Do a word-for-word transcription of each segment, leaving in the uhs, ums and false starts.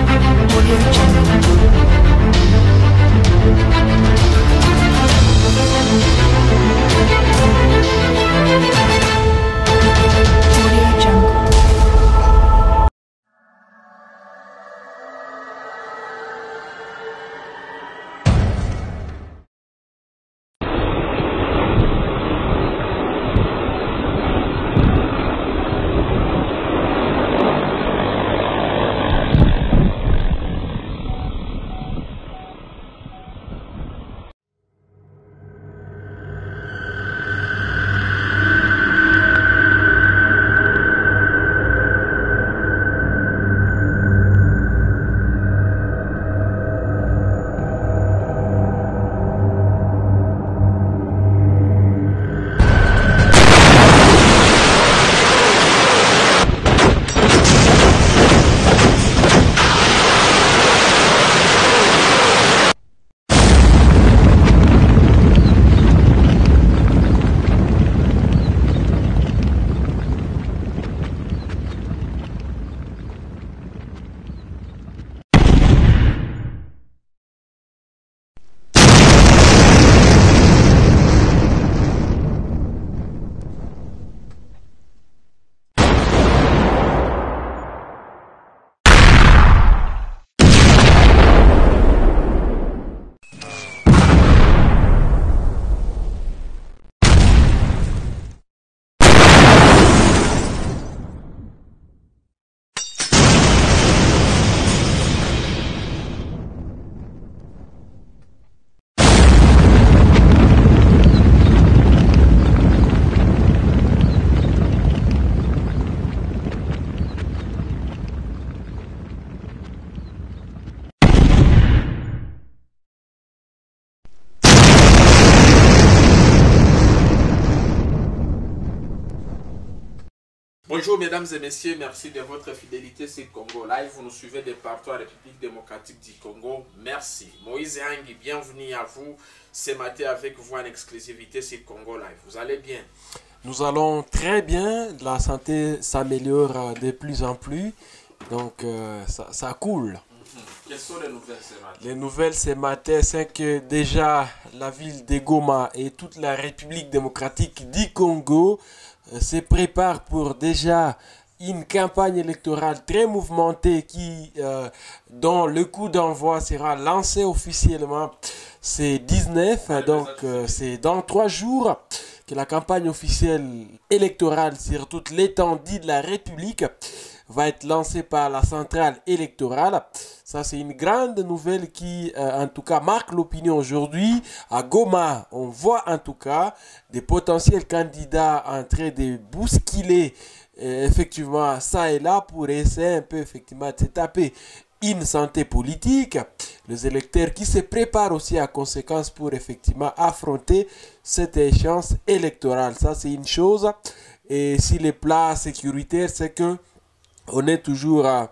Bonjour mesdames et messieurs, merci de votre fidélité sur Congo Live. Vous nous suivez de partout en République démocratique du Congo. Merci. Moïse Hangi, bienvenue à vous ce matin avec vous en exclusivité sur Congo Live. Vous allez bien? Nous allons très bien. La santé s'améliore de plus en plus. Donc euh, ça, ça coule. Mm-hmm. Quelles sont les nouvelles ce matin? Les nouvelles ce matin, c'est que déjà la ville de Goma et toute la République démocratique du Congo se prépare pour déjà une campagne électorale très mouvementée qui, euh, dont le coup d'envoi sera lancé officiellement c'est dix-neuf, donc euh, c'est dans trois jours que la campagne officielle électorale sur toute l'étendue de la République va être lancée par la centrale électorale. Ça, c'est une grande nouvelle qui, euh, en tout cas, marque l'opinion aujourd'hui. À Goma, on voit en tout cas des potentiels candidats en train de bousculer euh, effectivement ça et là pour essayer un peu effectivement de se taper une santé politique. Les électeurs qui se préparent aussi à conséquence pour effectivement affronter cette échéance électorale. Ça, c'est une chose. Et si les plats sécuritaires, c'est que on est toujours à,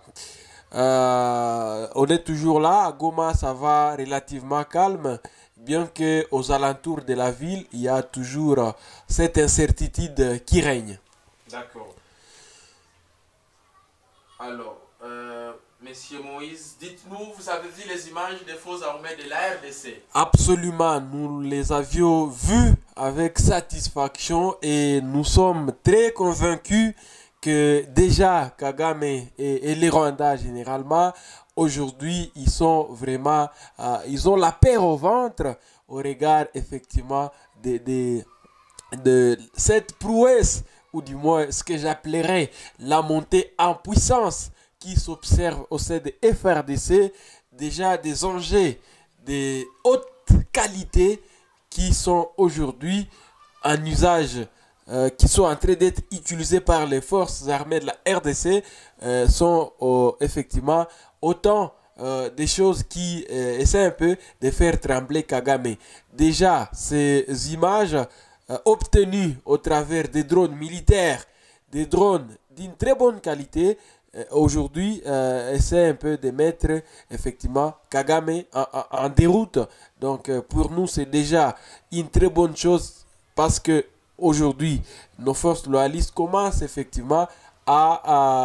euh, on est toujours là. À Goma, ça va relativement calme, bien que aux alentours de la ville, il y a toujours cette incertitude qui règne. D'accord. Alors, euh, Monsieur Moïse, dites-nous, vous avez vu les images des forces armées de la R D C? Absolument, nous les avions vues avec satisfaction et nous sommes très convaincus que déjà Kagame et, et les Rwandais généralement, aujourd'hui, ils sont vraiment, euh, ils ont la peur au ventre au regard effectivement de, de, de cette prouesse, ou du moins ce que j'appellerais la montée en puissance qui s'observe au sein de F R D C, déjà des enjeux de haute qualité qui sont aujourd'hui en usage, Euh, qui sont en train d'être utilisés par les forces armées de la R D C, euh, sont euh, effectivement autant euh, des choses qui euh, essaient un peu de faire trembler Kagame. Déjà, ces images euh, obtenues au travers des drones militaires, des drones d'une très bonne qualité, euh, aujourd'hui euh, essaient un peu de mettre effectivement Kagame en, en, en déroute. Donc euh, pour nous, c'est déjà une très bonne chose parce que aujourd'hui, nos forces loyalistes commencent effectivement à, à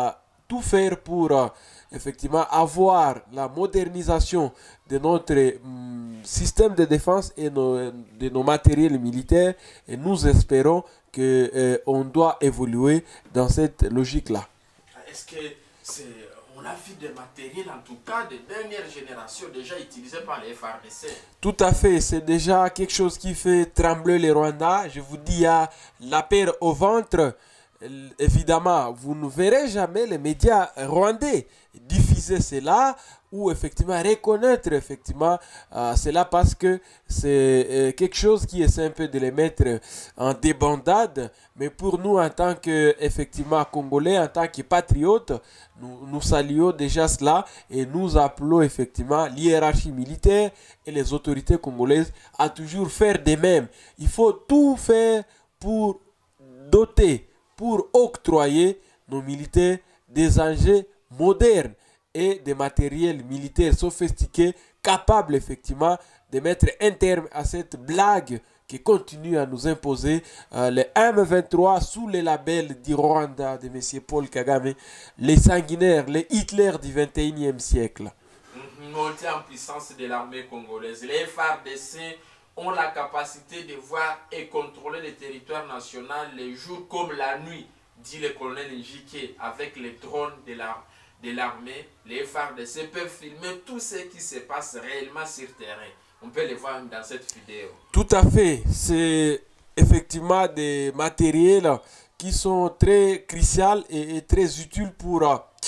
tout faire pour euh, effectivement avoir la modernisation de notre euh, système de défense et nos, de nos matériels militaires. Et nous espérons que euh, on doit évoluer dans cette logique-là. Est-ce que c'est... On a vu des matériels, en tout cas, de dernière génération, déjà utilisés par les F A R D C. Tout à fait, c'est déjà quelque chose qui fait trembler les Rwandais. Je vous dis, il y a la paire au ventre. Évidemment, vous ne verrez jamais les médias rwandais diffuser cela ou effectivement reconnaître effectivement euh, cela parce que c'est euh, quelque chose qui est simple de les mettre en débandade. Mais pour nous, en tant que effectivement Congolais, en tant que patriotes, nous, nous saluons déjà cela et nous appelons effectivement l'hiérarchie militaire et les autorités congolaises à toujours faire de même. Il faut tout faire pour doter, pour octroyer nos militaires des engins modernes et des matériels militaires sophistiqués capables effectivement de mettre un terme à cette blague qui continue à nous imposer euh, les M vingt-trois sous le label du Rwanda de M. Paul Kagame, les sanguinaires, les Hitler du vingt et unième siècle. Montée en puissance de l'armée congolaise. Les F A R D C ont la capacité de voir et contrôler le territoire national les jours comme la nuit, dit le colonel Njike, avec les drones de l'armée. de l'armée, les F A R D C peuvent filmer tout ce qui se passe réellement sur terrain. On peut les voir dans cette vidéo. Tout à fait. C'est effectivement des matériels qui sont très cruciaux et, et très utiles pour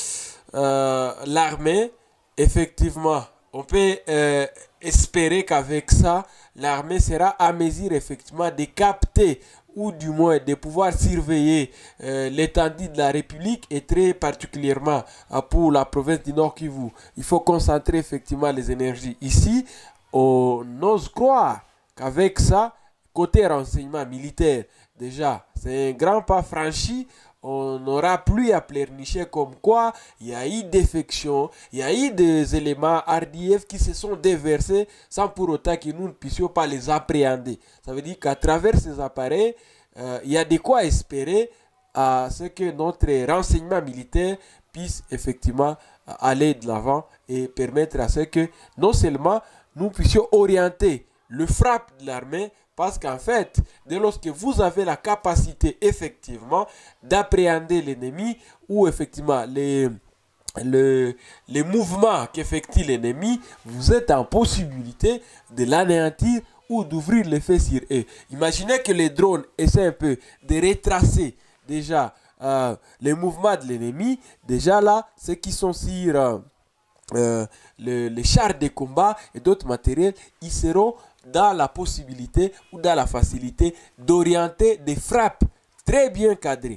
euh, l'armée. Effectivement, on peut euh, espérer qu'avec ça, l'armée sera à mesure effectivement de capter ou du moins de pouvoir surveiller euh, l'étendue de la République et très particulièrement euh, pour la province du Nord Kivu. Il faut concentrer effectivement les énergies ici. On ose croire qu'avec ça, côté renseignement militaire, déjà, c'est un grand pas franchi. On n'aura plus à pleurnicher comme quoi il y a eu défection, il y a eu des éléments R D F qui se sont déversés sans pour autant que nous ne puissions pas les appréhender. Ça veut dire qu'à travers ces appareils, euh, il y a de quoi espérer à ce que notre renseignement militaire puisse effectivement aller de l'avant et permettre à ce que non seulement nous puissions orienter le frappe de l'armée, parce qu'en fait, dès lors que vous avez la capacité effectivement d'appréhender l'ennemi ou effectivement les, les, les mouvements qu'effectue l'ennemi, vous êtes en possibilité de l'anéantir ou d'ouvrir le feu sur eux. Imaginez que les drones essaient un peu de retracer déjà euh, les mouvements de l'ennemi. Déjà là, ceux qui sont sur euh, euh, le, les chars de combat et d'autres matériels, ils seront dans la possibilité ou dans la facilité d'orienter des frappes très bien cadrées.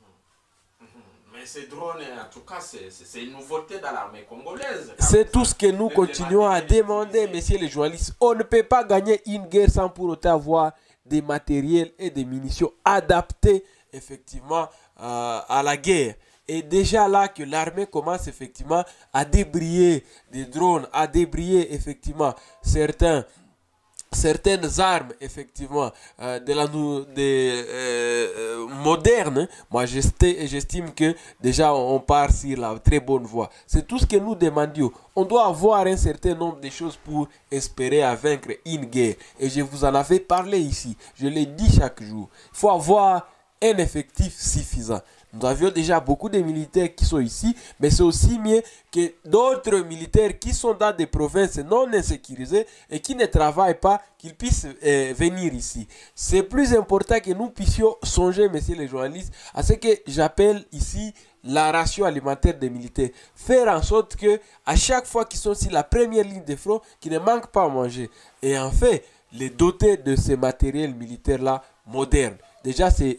Mais ces drones, en tout cas, c'est une nouveauté dans l'armée congolaise. C'est tout ce que nous continuons à demander, messieurs les journalistes. On ne peut pas gagner une guerre sans pour autant avoir des matériels et des munitions adaptés effectivement euh, à la guerre. Et déjà là que l'armée commence effectivement à débrayer des drones, à débrayer effectivement certains certaines armes effectivement euh, de la de, euh, moderne, moi j'estime que déjà on part sur la très bonne voie. C'est tout ce que nous demandions. On doit avoir un certain nombre de choses pour espérer à vaincre une guerre. Et je vous en avais parlé ici. Je l'ai dit chaque jour. Il faut avoir un effectif suffisant. Nous avions déjà beaucoup de militaires qui sont ici, mais c'est aussi mieux que d'autres militaires qui sont dans des provinces non insécurisées et qui ne travaillent pas, qu'ils puissent euh, venir ici. C'est plus important que nous puissions songer, messieurs les journalistes, à ce que j'appelle ici la ration alimentaire des militaires. Faire en sorte que à chaque fois qu'ils sont sur la première ligne de front, qu'ils ne manquent pas à manger. Et en fait, les doter de ces matériels militaires-là modernes. Déjà, c'est...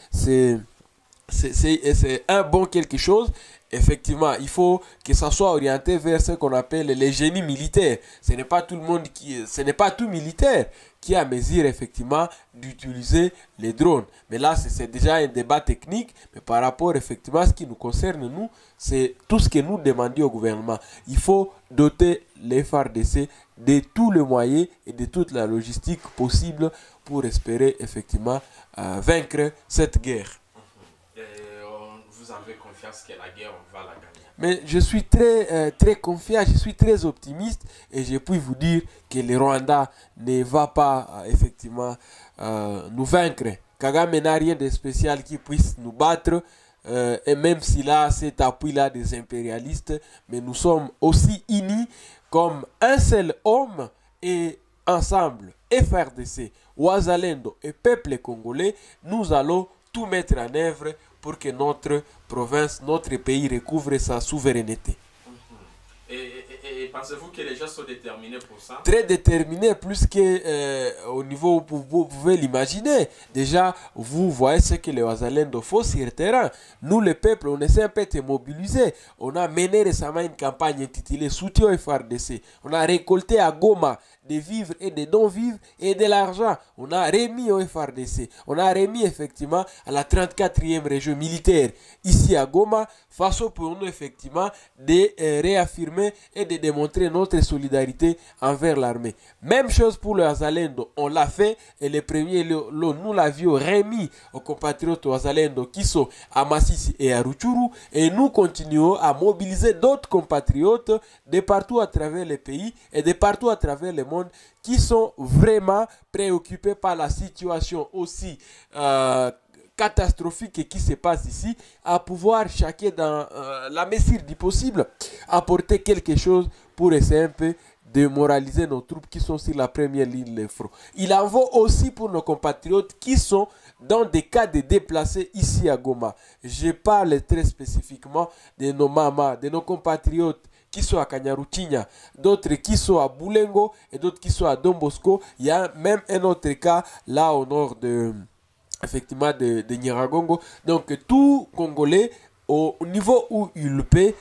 c'est un bon quelque chose. Effectivement, il faut que ça soit orienté vers ce qu'on appelle les génies militaires. Ce n'est pas tout le monde qui, ce n'est pas tout militaire qui a mesure effectivement d'utiliser les drones. Mais là, c'est déjà un débat technique. Mais par rapport effectivement à ce qui nous concerne, nous, c'est tout ce que nous demandons au gouvernement. Il faut doter les F A R D C de tous les moyens et de toute la logistique possible pour espérer effectivement euh, vaincre cette guerre. vous avez confiance que la guerre, on va la gagner? Mais je suis très, euh, très confiant, je suis très optimiste et je puis vous dire que le Rwanda ne va pas euh, effectivement euh, nous vaincre. Kagame n'a rien de spécial qui puisse nous battre. Euh, et même s'il a cet appui-là des impérialistes, mais nous sommes aussi unis comme un seul homme et ensemble, F R D C, Wazalendo et peuple congolais, nous allons tout mettre en œuvre pour que notre province, notre pays recouvre sa souveraineté. Et, et, et pensez-vous que les gens sont déterminés pour ça? Très déterminés, plus que euh, au niveau où vous, vous pouvez l'imaginer. Déjà, vous voyez ce que les Wazalendo font sur le terrain. Nous, le peuple, on essaie un peu de mobiliser. On a mené récemment une campagne intitulée Soutien au F R D C. On a récolté à Goma des vivres et des non-vivres et de l'argent. On a remis au F R D C. On a remis effectivement à la trente-quatrième région militaire ici à Goma, façon pour nous effectivement de euh, réaffirmer et de démontrer notre solidarité envers l'armée. Même chose pour le Wazalendo, on l'a fait et les premiers, le, le, nous l'avions remis aux compatriotes Wazalendo qui sont à Massissi et à Rutshuru et nous continuons à mobiliser d'autres compatriotes de partout à travers le pays et de partout à travers le monde qui sont vraiment préoccupés par la situation aussi euh, catastrophique qui se passe ici, à pouvoir chacun dans euh, la mesure du possible apporter quelque chose pour essayer un peu de moraliser nos troupes qui sont sur la première ligne de front. Il en vaut aussi pour nos compatriotes qui sont dans des cas de déplacés ici à Goma. Je parle très spécifiquement de nos mamas, de nos compatriotes qui sont à Kanyaruchinya, d'autres qui sont à Boulengo et d'autres qui sont à Don Bosco. Il y a même un autre cas là au nord de effectivement de, de Nyiragongo. Donc tout Congolais au niveau où il peut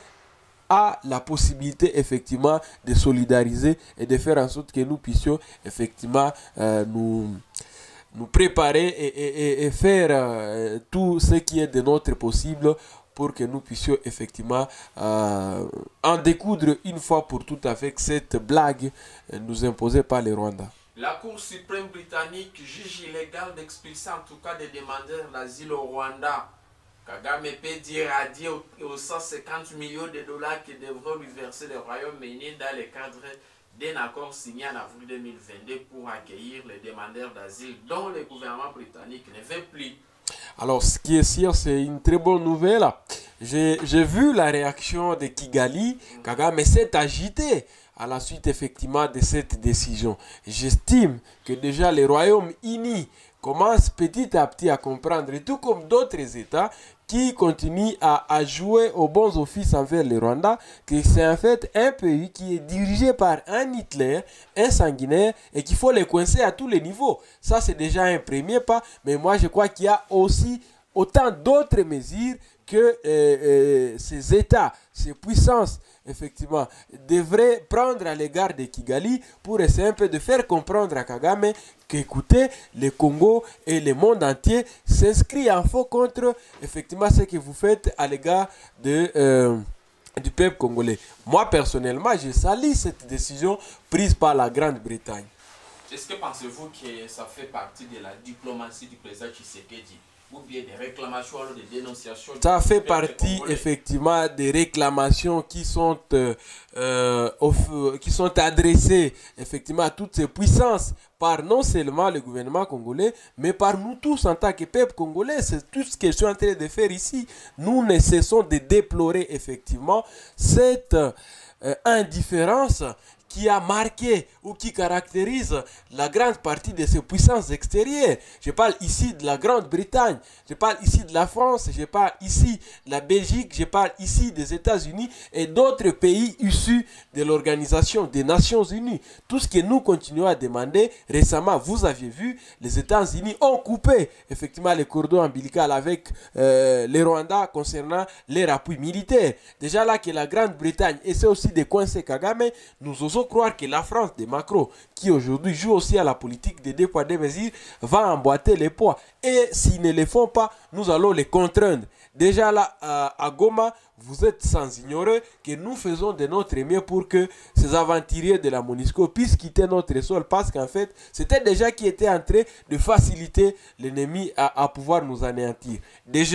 a la possibilité effectivement de solidariser et de faire en sorte que nous puissions effectivement euh, nous nous préparer et, et, et faire euh, tout ce qui est de notre possible pour que nous puissions effectivement euh, en découdre une fois pour toutes avec cette blague euh, nous imposée par les Rwandais. La Cour suprême britannique juge illégal d'expulser en tout cas des demandeurs d'asile au Rwanda. Kagame peut dire adieu aux cent cinquante millions de dollars que devront lui verser le Royaume-Uni dans le cadre d'un accord signé en avril deux mille vingt-deux pour accueillir les demandeurs d'asile dont le gouvernement britannique ne veut plus. Alors, ce qui est sûr, c'est une très bonne nouvelle. J'ai vu la réaction de Kigali. Kagame s'est agité à la suite effectivement de cette décision. J'estime que déjà le Royaume-Uni commence petit à petit à comprendre, et tout comme d'autres États qui continuent à, à jouer aux bons offices envers le Rwanda, que c'est en fait un pays qui est dirigé par un Hitler, un sanguinaire, et qu'il faut les coincer à tous les niveaux. Ça, c'est déjà un premier pas, mais moi, je crois qu'il y a aussi autant d'autres mesures que euh, euh, ces États, ces puissances, effectivement, devraient prendre à l'égard de Kigali pour essayer un peu de faire comprendre à Kagame qu'écoutez, le Congo et le monde entier s'inscrit en faux contre, effectivement, ce que vous faites à l'égard de... Euh, du peuple congolais. Moi, personnellement, je salue cette décision prise par la Grande-Bretagne. Est-ce que pensez-vous que ça fait partie de la diplomatie du président Tshisekedi? Ou bien des réclamations ou des dénonciations? Ça fait partie effectivement des réclamations qui sont, euh, euh, qui sont adressées effectivement à toutes ces puissances par non seulement le gouvernement congolais, mais par nous tous en tant que peuple congolais. C'est tout ce que je suis en train de faire ici. Nous ne cessons de déplorer effectivement cette euh, indifférence qui a marqué ou qui caractérise la grande partie de ces puissances extérieures. Je parle ici de la Grande-Bretagne, je parle ici de la France, je parle ici de la Belgique, je parle ici des États-Unis et d'autres pays issus de l'Organisation des Nations Unies. Tout ce que nous continuons à demander, récemment, vous aviez vu, les États-Unis ont coupé effectivement les cordons ombilicaux avec euh, les Rwandais concernant leur appui militaire. Déjà là que la Grande-Bretagne essaie aussi de coincer Kagame, nous osons croire que la France de Macron, qui aujourd'hui joue aussi à la politique des deux poids deux mesures, va emboîter les poids. Et s'ils ne le font pas, nous allons les contraindre. Déjà là, à, à Goma, vous êtes sans ignorer que nous faisons de notre mieux pour que ces aventuriers de la MONUSCO puissent quitter notre sol, parce qu'en fait, c'était déjà qui était en train de faciliter l'ennemi à, à pouvoir nous anéantir. Déjà,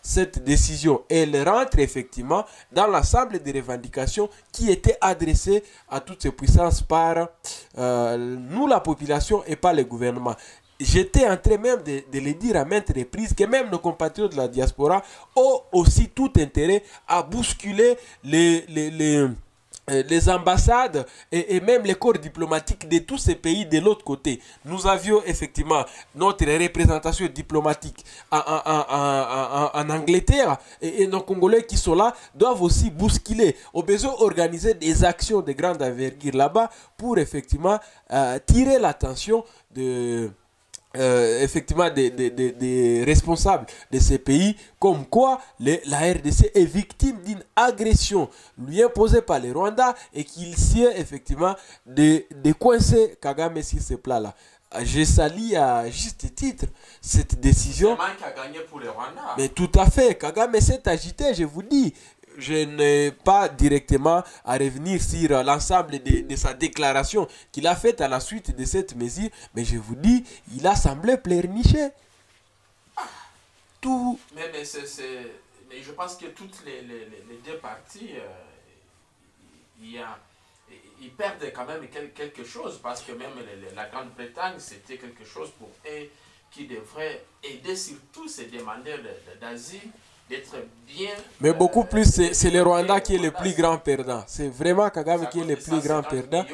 cette décision, elle rentre effectivement dans l'ensemble des revendications qui étaient adressées à toutes ces puissances par euh, nous, la population, et pas le gouvernement. J'étais en train même de, de le dire à maintes reprises que même nos compatriotes de la diaspora ont aussi tout intérêt à bousculer les... les, les les ambassades et, et même les corps diplomatiques de tous ces pays de l'autre côté. Nous avions effectivement notre représentation diplomatique en, en, en, en, en Angleterre et, et nos Congolais qui sont là doivent aussi bousculer, au besoin organiser des actions de grande envergure là-bas pour effectivement euh, tirer l'attention de... Euh, effectivement des, des, des, des responsables de ces pays, comme quoi les, la R D C est victime d'une agression lui imposée par les Rwandais et qu'il sied effectivement de, de coincer Kagame sur ce plat-là. Je salue à juste titre cette décision. C'est qui a gagné pour les Rwandais. Mais tout à fait, Kagame s'est agité, je vous dis. Je n'ai pas directement à revenir sur l'ensemble de, de sa déclaration qu'il a faite à la suite de cette mesure, mais je vous dis, il a semblé pleurnicher. Ah. Tout. Mais, mais, c'est, c'est, mais je pense que toutes les, les, les deux parties, euh, il y a, ils perdent quand même quelque chose, parce que même les, la Grande-Bretagne, c'était quelque chose pour eux qui devrait aider surtout ces demandeurs d'asile d'être bien. Mais beaucoup euh, plus, c'est, c'est le Rwanda qui est le plus grand perdant. C'est vraiment Kagame qui est le plus grand perdant.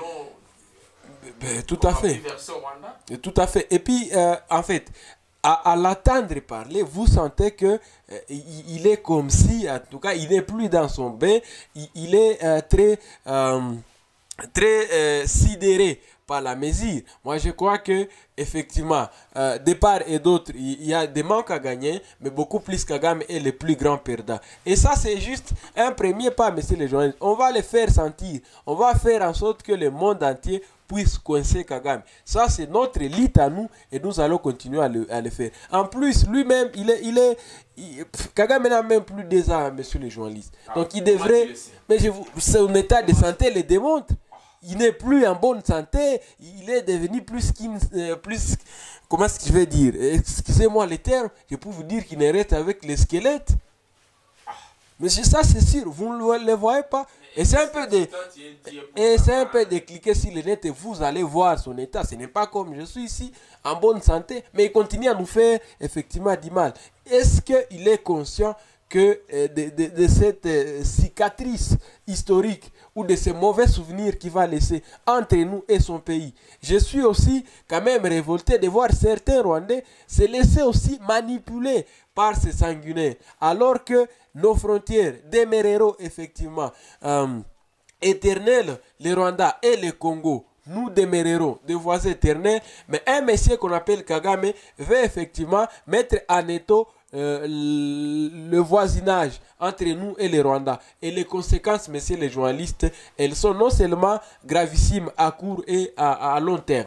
Ben, tout à fait. Tout à fait. Et puis, euh, en fait, à, à l'attendre parler, vous sentez que euh, il, il est comme si, en tout cas, il n'est plus dans son bain. Il, il est euh, très, euh, très euh, sidéré par la mesure. Moi, je crois que effectivement, euh, de part et d'autre, il y a des manques à gagner, mais beaucoup plus Kagame est le plus grand perdant. Et ça, c'est juste un premier pas, messieurs les journalistes. On va le faire sentir. On va faire en sorte que le monde entier puisse coincer Kagame. Ça, c'est notre élite à nous et nous allons continuer à le, à le faire. En plus, lui-même, il est... Il est il, Kagame n'a même plus des ans, messieurs les journalistes. Ah, donc, il devrait... Mais je vous, son état de santé le démontre. Il n'est plus en bonne santé, il est devenu plus qu'une... Euh, plus, comment est-ce que je vais dire? Excusez-moi les termes, je peux vous dire qu'il reste avec les squelettes. Mais ça, c'est sûr, vous ne le voyez pas. Et c'est un peu de... Et c'est un peu de cliquer sur le net et vous allez voir son état. Ce n'est pas comme je suis ici en bonne santé, mais il continue à nous faire effectivement du mal. Est-ce qu'il est conscient que euh, de, de, de cette euh, cicatrice historique ou de ces mauvais souvenirs qu'il va laisser entre nous et son pays? Je suis aussi quand même révolté de voir certains Rwandais se laisser aussi manipuler par ces sanguinaires, alors que nos frontières demeureront effectivement euh, éternelles, les Rwandais et le Congo. Nous demeurerons des voisins éternels, mais un monsieur qu'on appelle Kagame veut effectivement mettre en étau Euh, le voisinage entre nous et les Rwandais. Et les conséquences, messieurs les journalistes, elles sont non seulement gravissimes à court et à, à long terme.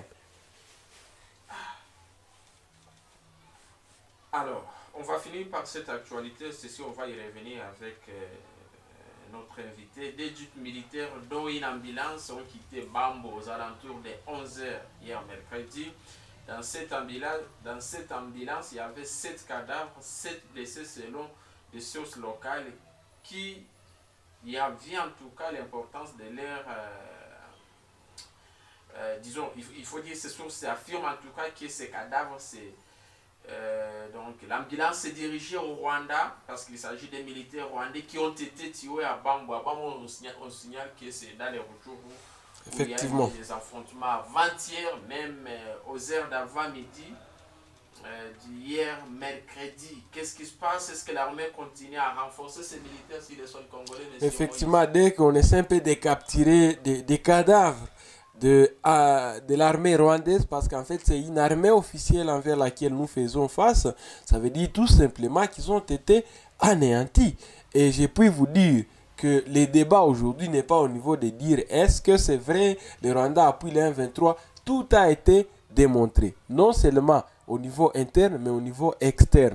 Alors, on va finir par cette actualité. Ceci, on va y revenir avec euh, notre invité. Des ducs militaires dont une ambulance ont quitté Bambo aux alentours des onze heures hier mercredi. Dans cette, ambulance, dans cette ambulance, il y avait sept cadavres, sept blessés selon des sources locales qui y avaient en tout cas l'importance de leur... Euh, euh, disons, il, il faut dire ces sources affirment en tout cas que ces cadavres, c'est... Euh, donc l'ambulance s'est dirigée au Rwanda parce qu'il s'agit des militaires rwandais qui ont été tués à Bambo. À Bambo, on signale, on signale que c'est dans les retours. Effectivement. Il y a eu des affrontements avant-hier, même euh, aux heures d'avant-midi, euh, d'hier, mercredi. Qu'est-ce qui se passe? Est-ce que l'armée continue à renforcer ses militaires sur les sols congolais? Effectivement, dès qu'on essaie un peu de capturer des, des cadavres de, euh, de l'armée rwandaise, parce qu'en fait c'est une armée officielle envers laquelle nous faisons face, ça veut dire tout simplement qu'ils ont été anéantis. Et je peux vous dire que le débat aujourd'hui n'est pas au niveau de dire est-ce que c'est vrai, le Rwanda appuie le M vingt-trois, tout a été démontré, non seulement au niveau interne, mais au niveau externe.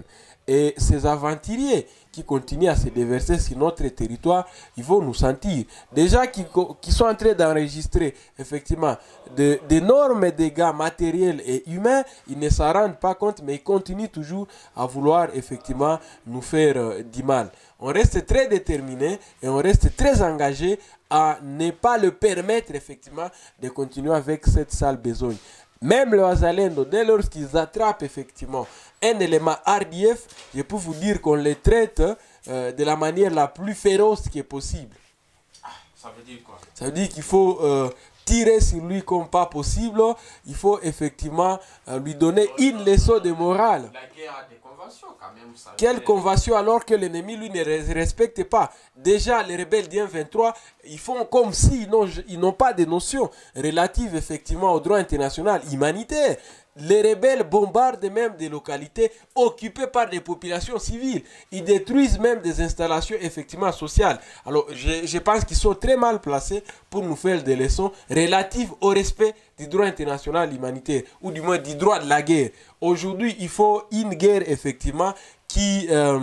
Et ces aventuriers qui continuent à se déverser sur notre territoire, ils vont nous sentir. Déjà qui, qui sont en train d'enregistrer effectivement d'énormes dégâts matériels et humains, ils ne s'en rendent pas compte, mais ils continuent toujours à vouloir effectivement nous faire euh, du mal. On reste très déterminé et on reste très engagé à ne pas le permettre effectivement de continuer avec cette sale besogne. Même le Wazalendo, dès lors qu'ils attrapent effectivement un élément R D F, je peux vous dire qu'on les traite euh, de la manière la plus féroce qui est possible. Ah, ça veut dire quoi? Ça veut dire qu'il faut euh, tirer sur lui comme pas possible. Il faut effectivement euh, lui donner une leçon de morale. La guerre a des conventions quand même. Ça Quelle convention alors que l'ennemi lui ne respecte pas? Déjà les rebelles du M vingt-trois, ils font comme s'ils ils n'ont pas de notions relatives effectivement au droit international humanitaire. Les rebelles bombardent même des localités occupées par des populations civiles. Ils détruisent même des installations effectivement sociales. Alors je, je pense qu'ils sont très mal placés pour nous faire des leçons relatives au respect du droit international humanitaire, ou du moins du droit de la guerre. Aujourd'hui, il faut une guerre effectivement qui... Euh,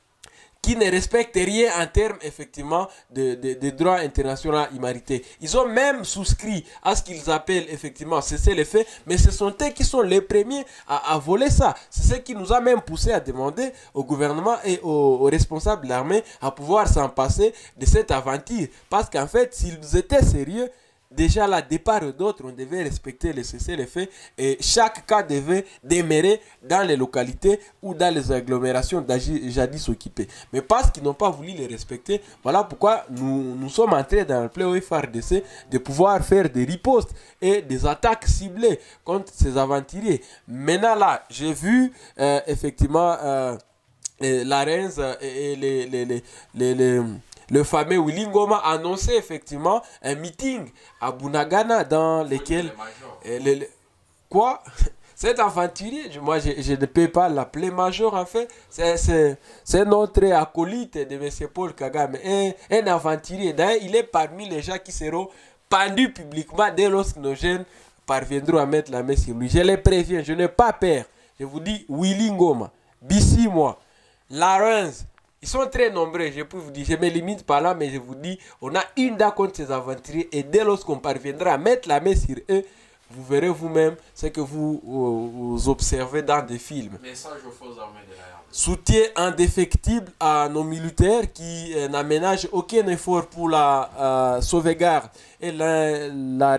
qui ne respectent rien en termes effectivement de, de, de droit international humanitaire. Ils ont même souscrit à ce qu'ils appellent effectivement cesser les faits, mais ce sont eux qui sont les premiers à, à voler ça. C'est ce qui nous a même poussé à demander au gouvernement et aux, aux responsables de l'armée à pouvoir s'en passer de cette aventure. Parce qu'en fait, s'ils étaient sérieux, déjà là, départ d'autres, on devait respecter les cessez-le-feu et chaque cas devait demeurer dans les localités ou dans les agglomérations jadis occupées. Mais parce qu'ils n'ont pas voulu les respecter, voilà pourquoi nous, nous sommes entrés dans le plan F R D C de pouvoir faire des ripostes et des attaques ciblées contre ces aventuriers. Maintenant là, j'ai vu euh, effectivement euh, la Rennes et, et les... les, les, les, les le fameux Willy Ngoma a annoncé effectivement un meeting à Bunagana dans lequel... Euh, les, les, quoi? Cet aventurier, moi je, je ne peux pas l'appeler major en fait, c'est notre acolyte de M. Paul Kagame, un, un aventurier. D'ailleurs, il est parmi les gens qui seront pendus publiquement dès lorsque nos jeunes parviendront à mettre la main sur lui. Je les préviens, je n'ai pas peur. Je vous dis, Willy Ngoma, Bissi moi, Lawrence, ils sont très nombreux, je peux vous dire, je me limite pas là, mais je vous dis, on a une dent contre ces aventuriers et dès lorsqu'on parviendra à mettre la main sur eux, vous verrez vous-même ce que vous, vous, vous observez dans des films. Message aux forces armées de la R D C. Soutien indéfectible à nos militaires qui euh, n'aménagent aucun effort pour la euh, sauvegarde et la, la,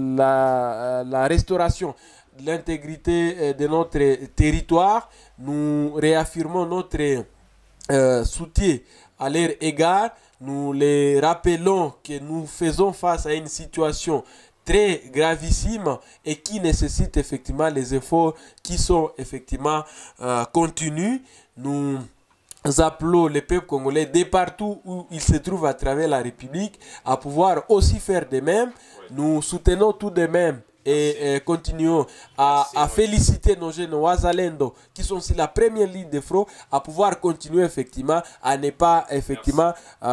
la, la restauration de l'intégrité euh, de notre territoire. Nous réaffirmons notre Euh, soutien à leur égard. Nous les rappelons que nous faisons face à une situation très gravissime et qui nécessite effectivement les efforts qui sont effectivement euh, continus. Nous appelons les peuples congolais de partout où ils se trouvent à travers la République à pouvoir aussi faire de même. Nous soutenons tout de même et euh, continuons à, Merci, à féliciter nos jeunes Wazalendo qui sont sur la première ligne de front à pouvoir continuer effectivement à ne pas effectivement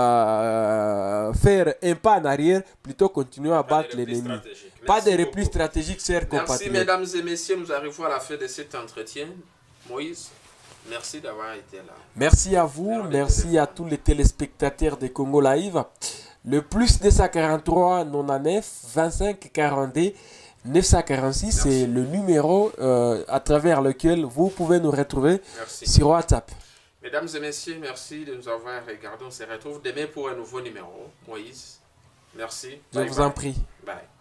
euh, faire un pas en arrière, plutôt continuer à battre l'ennemi. Pas de repli stratégique, chers compatriotes. Merci mesdames et messieurs, nous arrivons à la fin de cet entretien. Moïse, merci d'avoir été là. Merci à vous, merci à tous les téléspectateurs de Congo Live. Le plus deux cent quarante-trois quatre-vingt-neuf vingt-cinq quarante-deux neuf cent quarante-six, c'est le numéro euh, à travers lequel vous pouvez nous retrouver merci. Sur WhatsApp. Mesdames et messieurs, merci de nous avoir regardé. On se retrouve demain pour un nouveau numéro. Moïse, merci. Je bye vous bye. En prie. Bye.